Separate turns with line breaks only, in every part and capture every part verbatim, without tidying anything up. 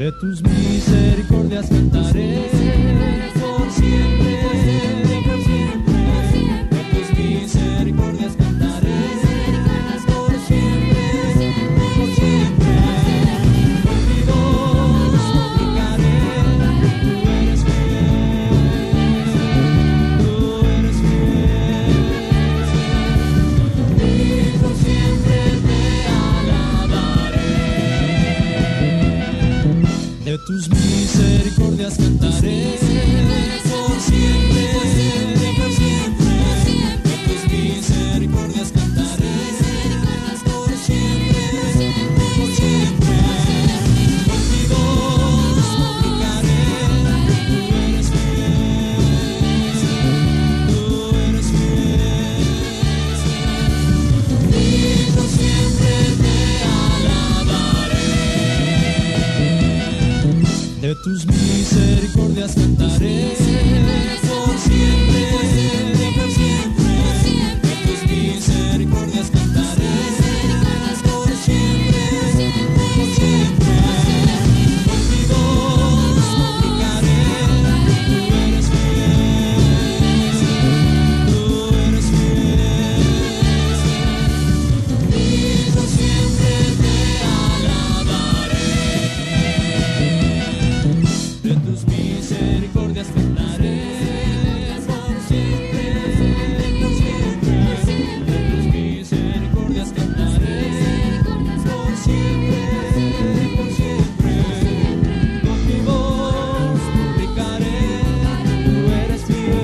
De tus misericordias cantaré por siempre, por siempre. De tus misericordias cantaré por siempre, por siempre. Con mi voz suplicaré, tú eres fiel, tú eres fiel. Y por siempre te alabaré. De tus misericordias cantaré por siempre, por siempre. De tus misericordias cantaré por siempre, por siempre. Con mi voz suplicaré, tú eres fiel, tú eres fiel. Y por siempre te alabaré. De tus misericordias cantaré por siempre, por siempre. De tus misericordias cantaré por siempre, por siempre. Con mi voz suplicaré, tú eres fiel, tú eres fiel. Y por siempre te alabaré. De tus misericordias cantaré por siempre, por siempre. De tus misericordias cantaré por siempre, por siempre. Con mi voz suplicaré, tú eres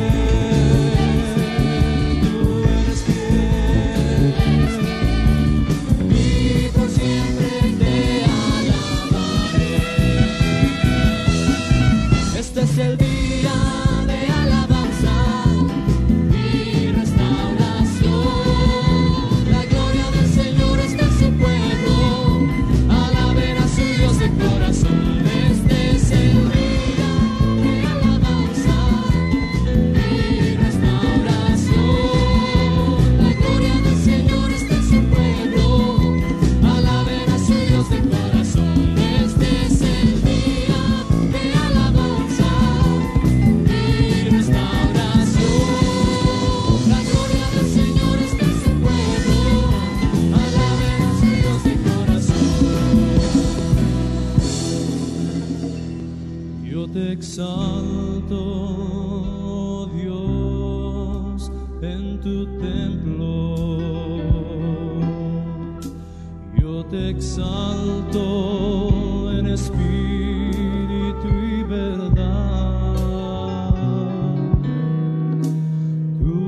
fiel, tú eres fiel. Y por siempre te alabaré. Este es el día de alabanza y restauración. La gloria del Señor está en su pueblo. Alaben a su Dios de corazón. Este es el día de alabanza y restauración. La gloria del Señor está en su pueblo. Alaben a su Dios de corazón. Este es el día de alabanza y restauración. La gloria del Señor está en su pueblo. Alaben a su Dios de corazón. Yo te exalto, oh Dios, en tu templo. Yo te exalto en espíritu y verdad. Tú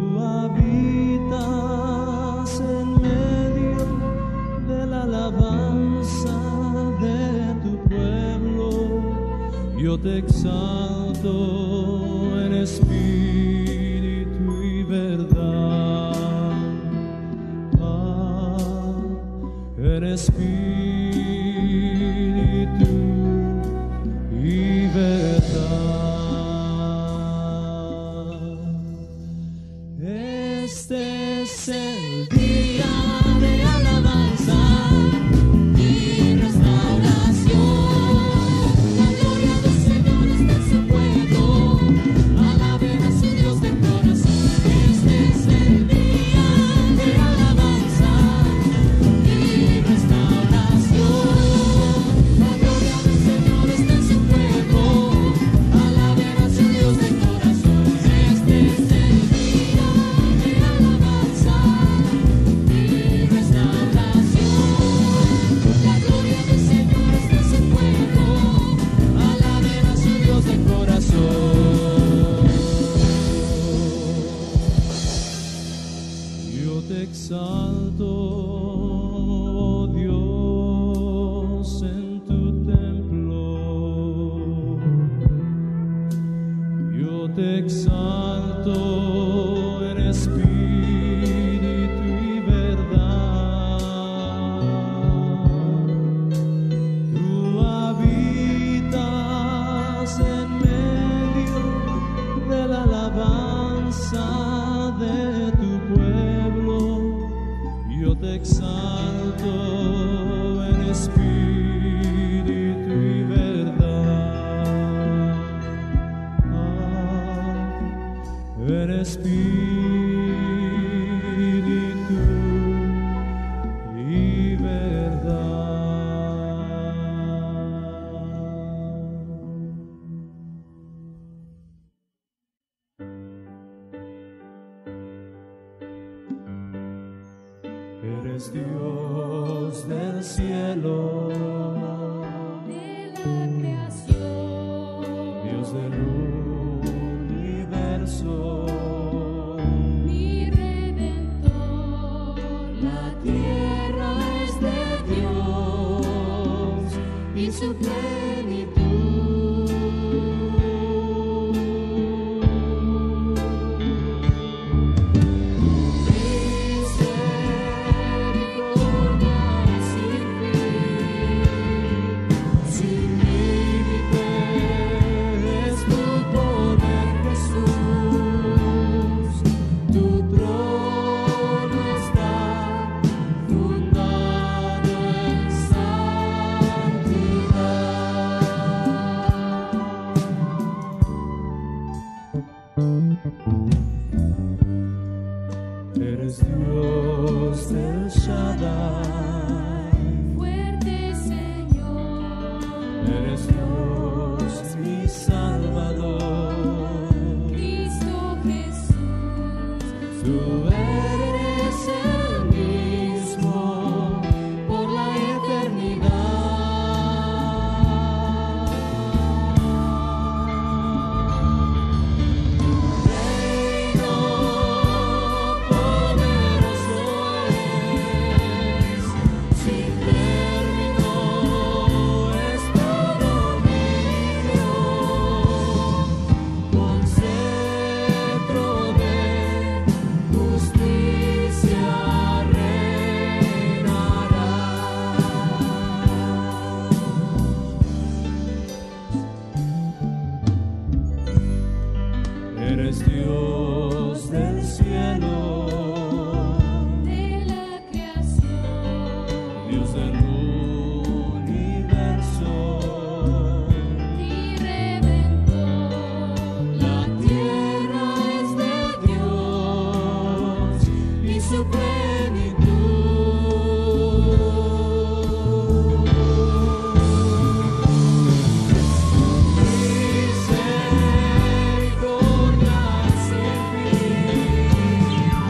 habitas en medio de la alabanza de tu pueblo. Yo te exalto en espíritu y verdad. Ah, en espíritu y verdad. Este es el día de alabanza y restauración. La gloria del Señor está en su pueblo. Alaben a su Dios de corazón. Este es el día de alabanza y restauración. La gloria del Señor está en su pueblo. Alaben a su Dios de corazón. Este es el día de alabanza y restauración. La gloria del Señor está en su pueblo. Alaben a su Dios de corazón. Yo te exalto, oh Dios, en tu templo. Yo te exalto en espíritu y verdad. Tú habitas en medio de la alabanza de tu pueblo. Yo te exalto en espíritu y verdad. en espíritu y verdad. Eres Dios del cielo,
de la creación,
Dios del universo,
mi Redentor.
la tierra es de Dios y su plenitud. Misericordia sin fin, sin límite es tu poder, Jesús. Tu trono está fundado en santidad. Eres Dios del Shaddai,
Fuerte Señor,
eres Dios mi Salvador.
Cristo Jesús,
Tú eres el mismo por la eternidad. Poderoso es, sin término es tu dominio, con cetro de justicia reinará. Eres Dios del cielo,
de la creación,
Dios del universo,
mi Redentor.
la tierra es de Dios y su plenitud. Misericordia sin fin,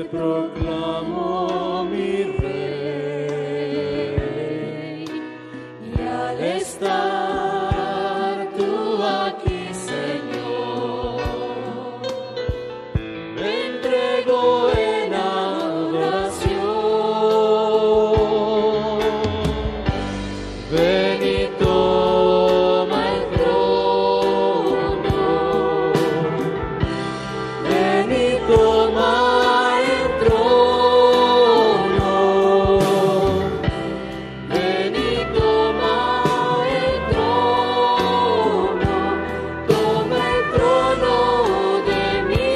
proclamo mi Rey, y al estar tú aquí, Señor, me entrego en adoración. Ven y toma el trono, ven y toma el trono, ven y toma el trono, toma el trono de mi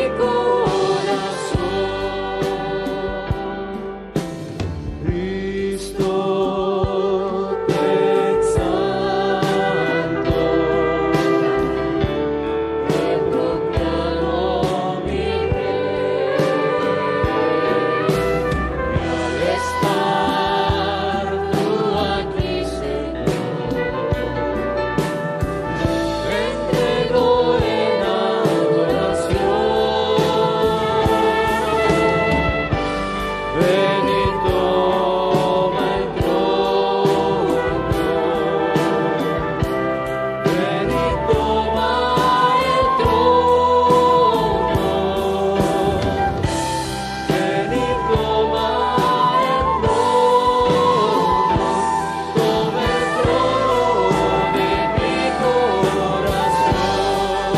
corazón. Cristo, te exalto, te proclamo mi Rey, y al estar tú aquí, Señor, me entrego en adoración. Ven y toma el trono, ven y toma el trono, ven y toma el trono, toma el trono de mi corazón.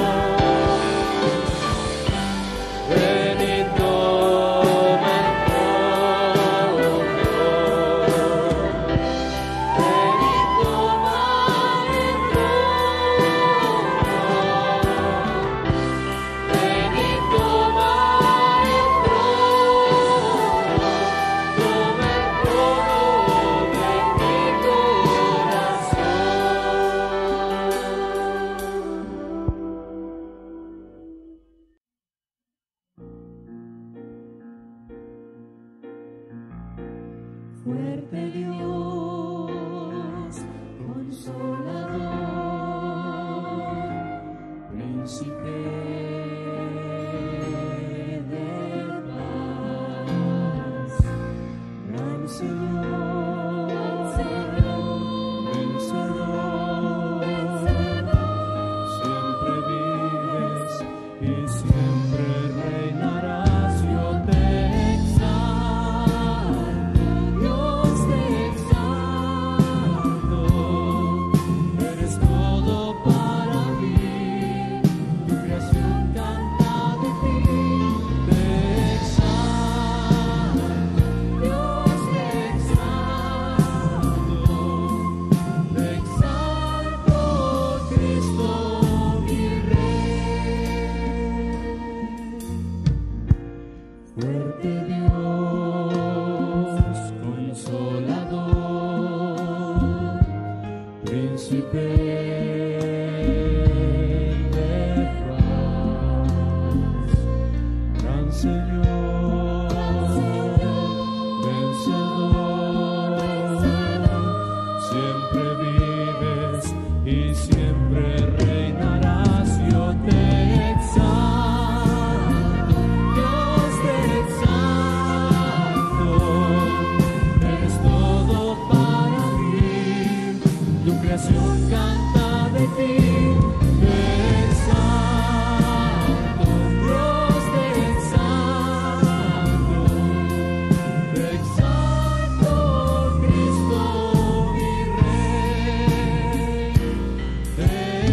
Ven y toma el trono, ven y toma el trono, ven y toma el trono, toma el trono de mi corazón. Fuerte Dios, consolador, príncipe de paz, gran Señor, vencedor, siempre vives y siempre reinarás. Yo te exalto, Dios te exalto, eres todo para mí, tu creación canta de ti. Te exalto, Dios te exalto, te exalto, Cristo mi Rey. Fuerte Dios, consolador, príncipe de paz, gran Señor, vencedor, siempre vives y siempre reinarás. Yo te exalto, Dios te exalto, eres todo para mí, tu creación canta de ti. Te exalto, Dios te exalto, te exalto, Cristo mi Rey. Te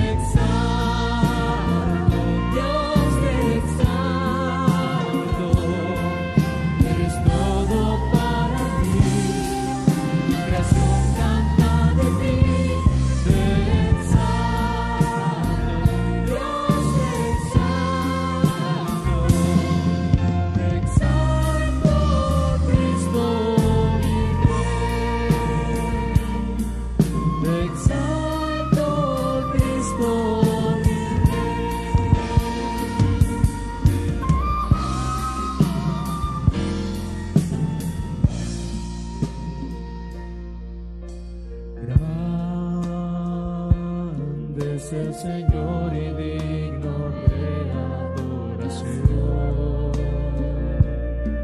exalto, Dios te exalto, eres todo para mí, tu creación canta de ti. Te es el Señor y digno de adoración.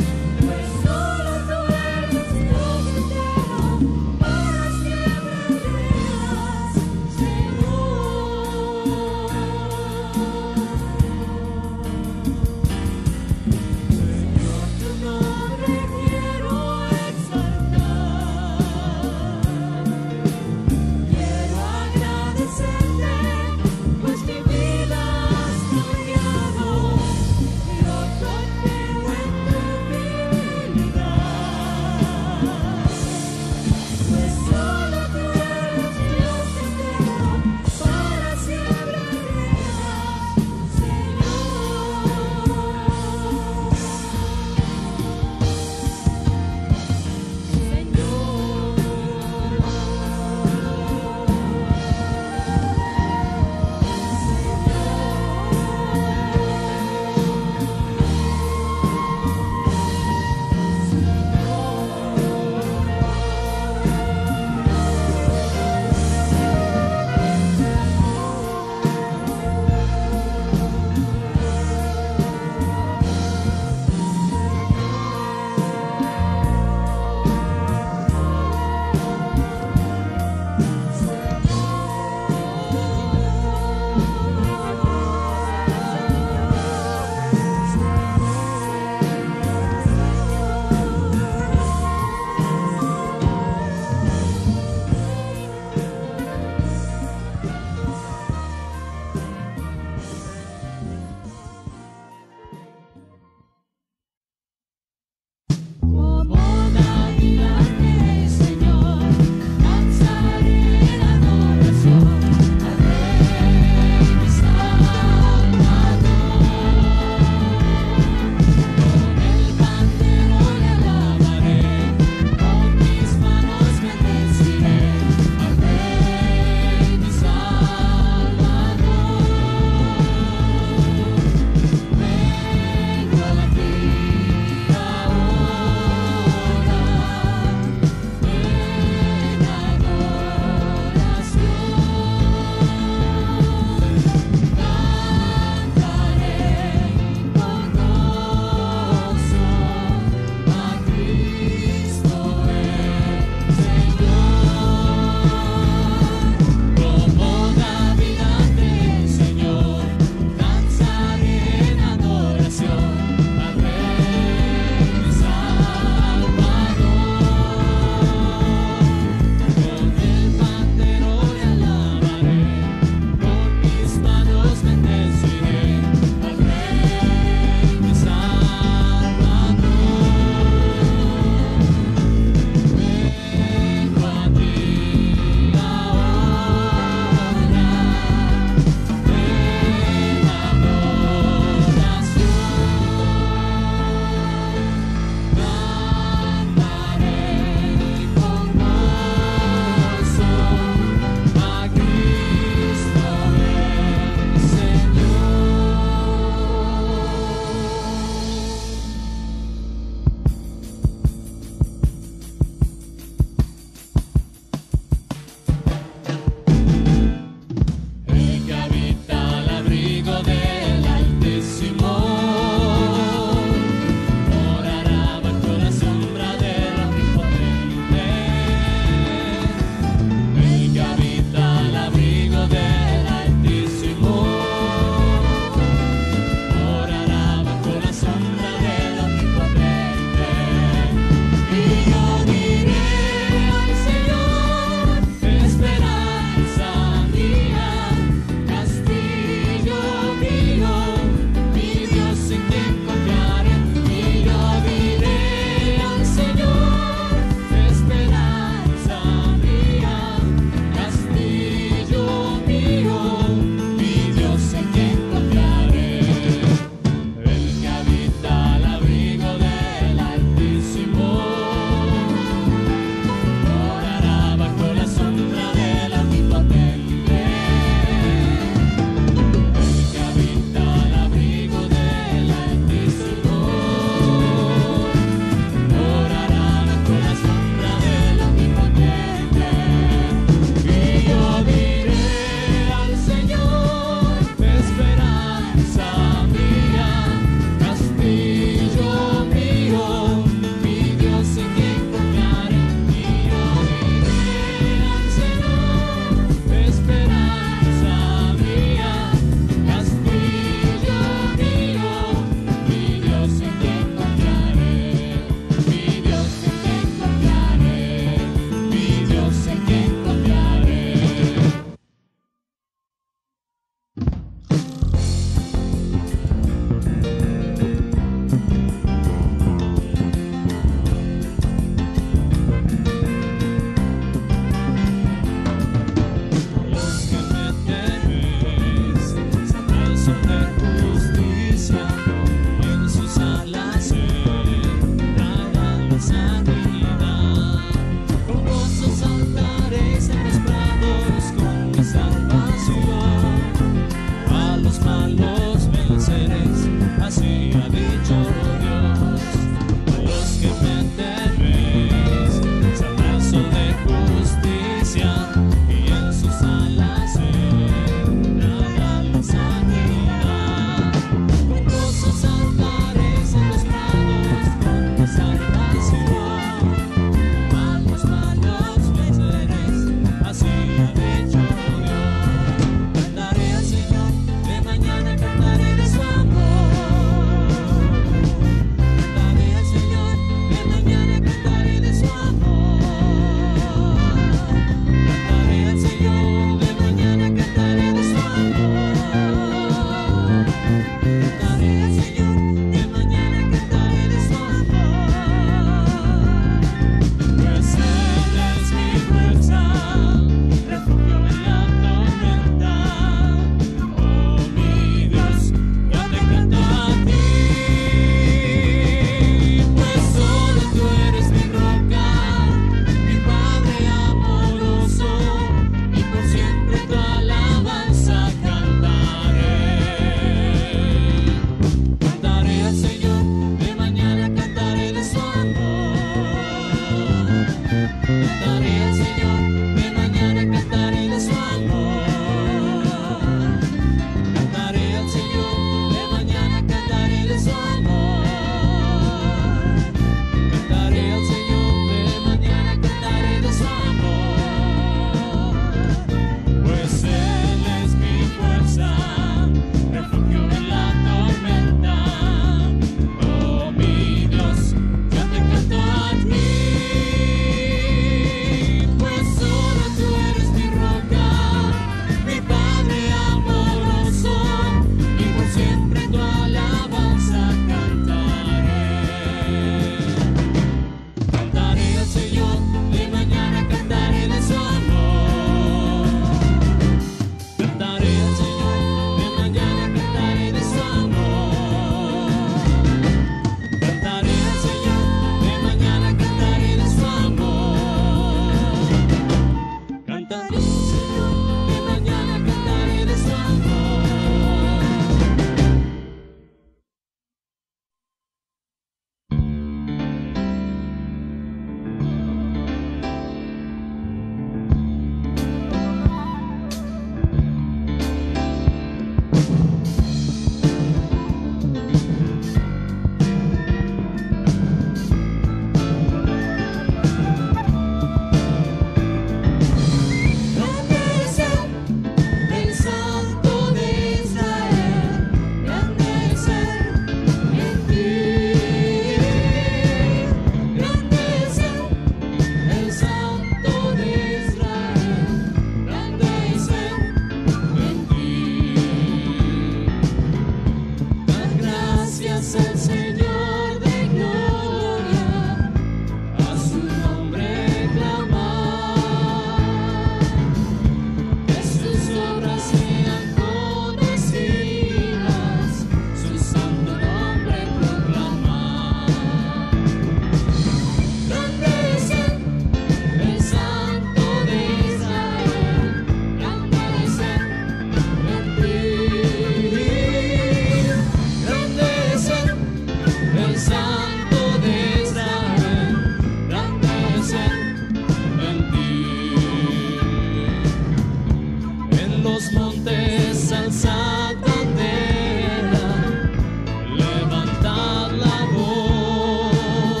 alzad bandera, levantad la voz,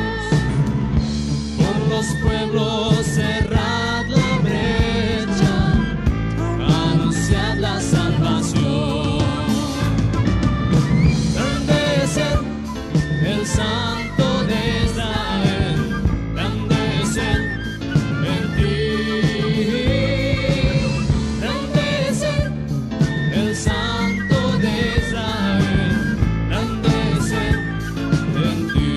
por los pueblos cerrad la brecha, anunciad la salvación. Grande es el, el Santo de Israel, grande es él en ti. Grande es él, el Santo de Israel, grande es él en ti.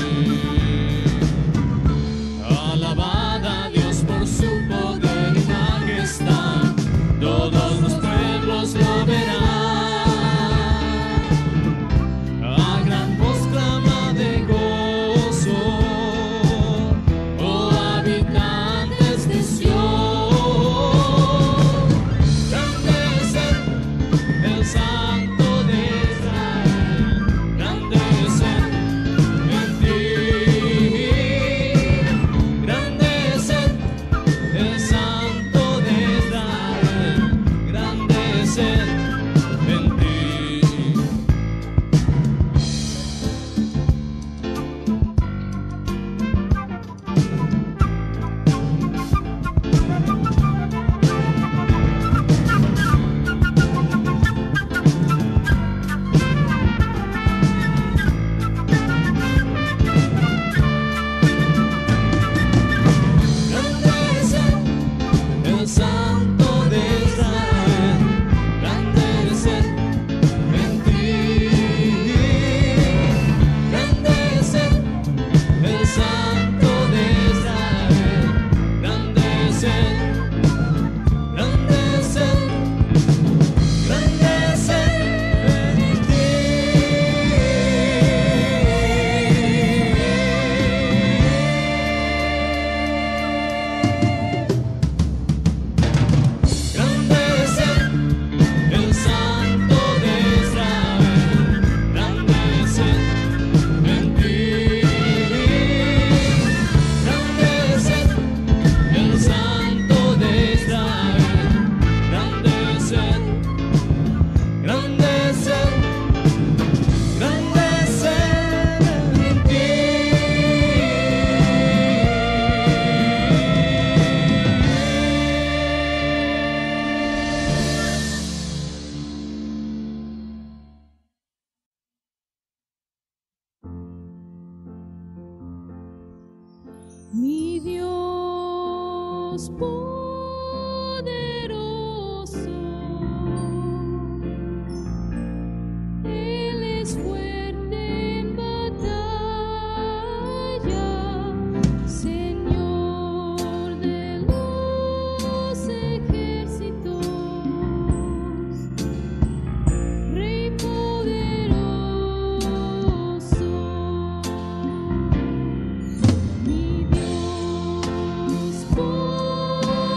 Alabad a Dios por su poder y majestad, todos los pueblos lo verán. A gran voz clama de gozo, oh habitantes de Sión. Grande es él, el Santo de Israel, grande es él en ti. Grande es él, el Santo de Israel, grande es él en ti. Grande es él, el Santo de Israel, grande es él en ti. Grande es él, el Santo de Israel, grande es él, grande es él, grande es él en ti. Grande es él, el Santo de Israel, grande es él en ti. Grande es él, el Santo de Israel, grande es él, grande es él, grande es él en ti.
Mi Dios poderoso, Él es fuerte en batalla, Señor de los ejércitos, Rey poderoso. Mi Dios poderoso,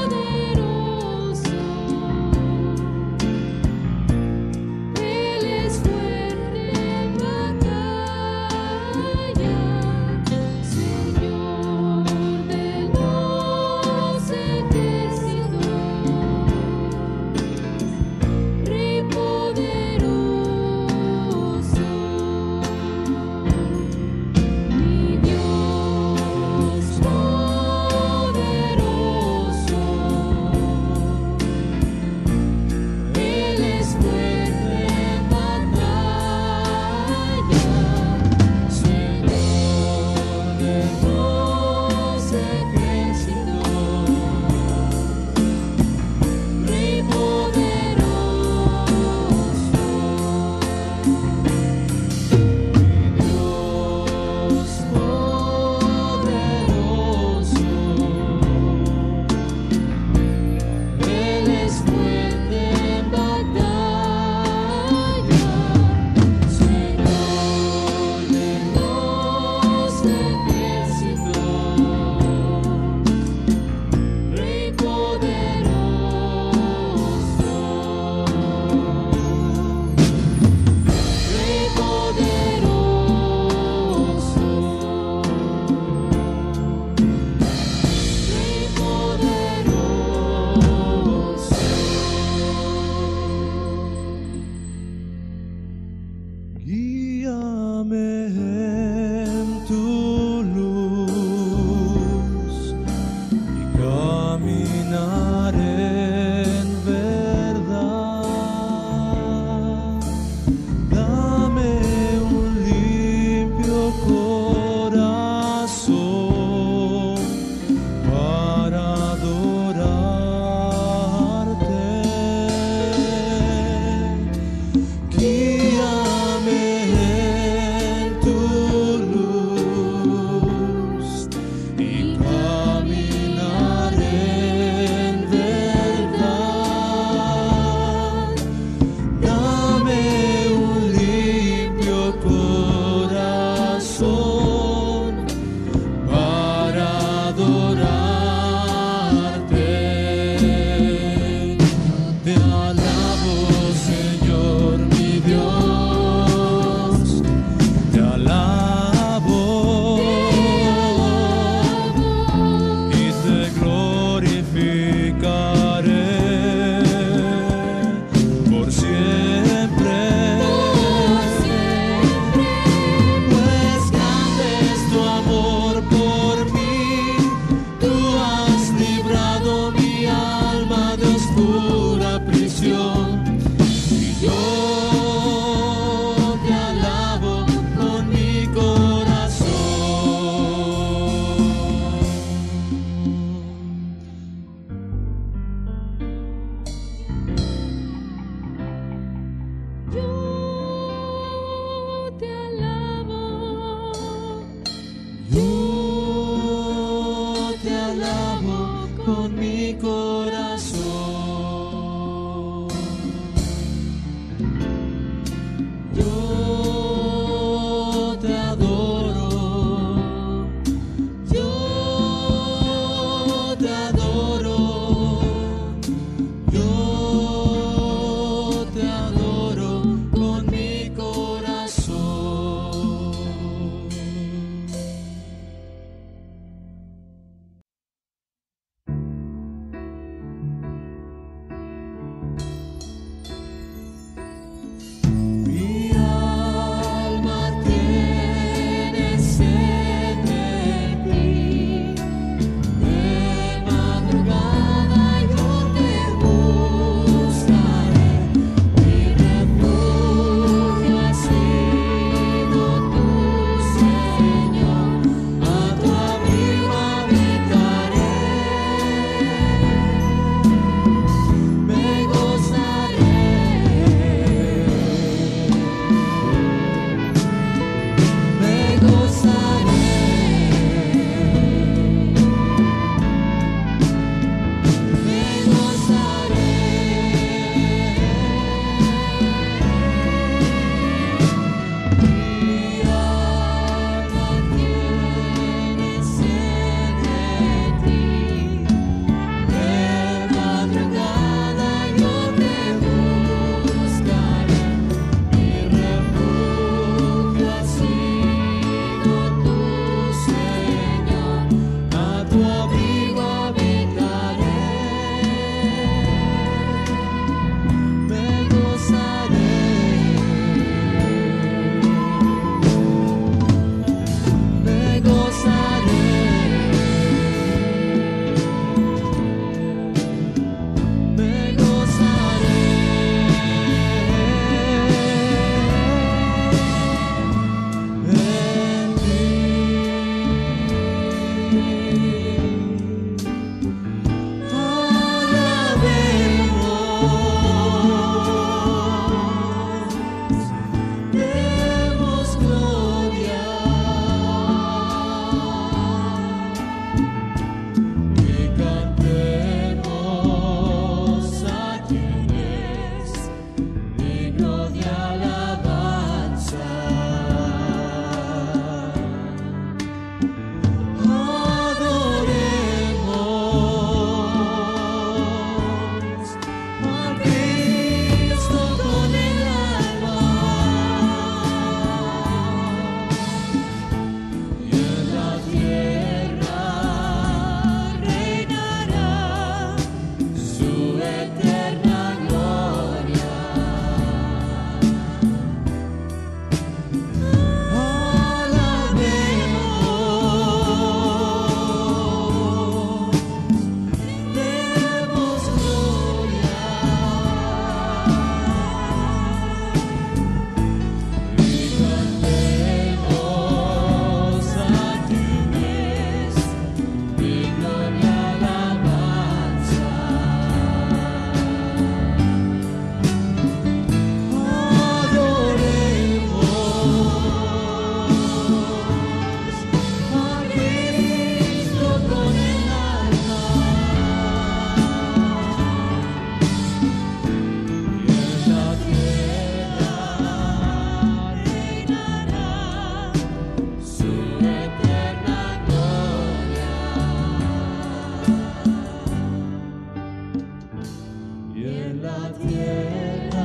la tierra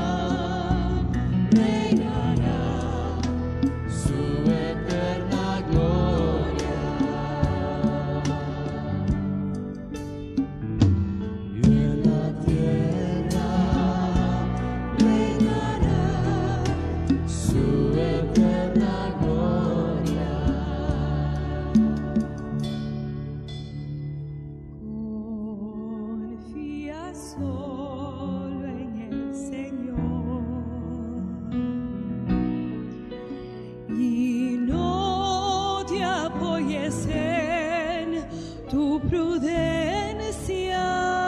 reinará su eterna gloria. Y en la tierra reinará su eterna gloria.
Confía solo en el Señor y no te apoyes en tu prudencia.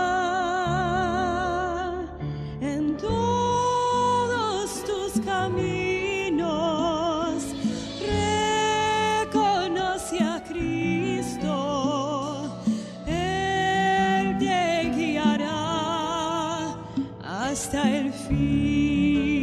En todos tus caminos reconoce a Cristo. Él te guiará hasta el fin.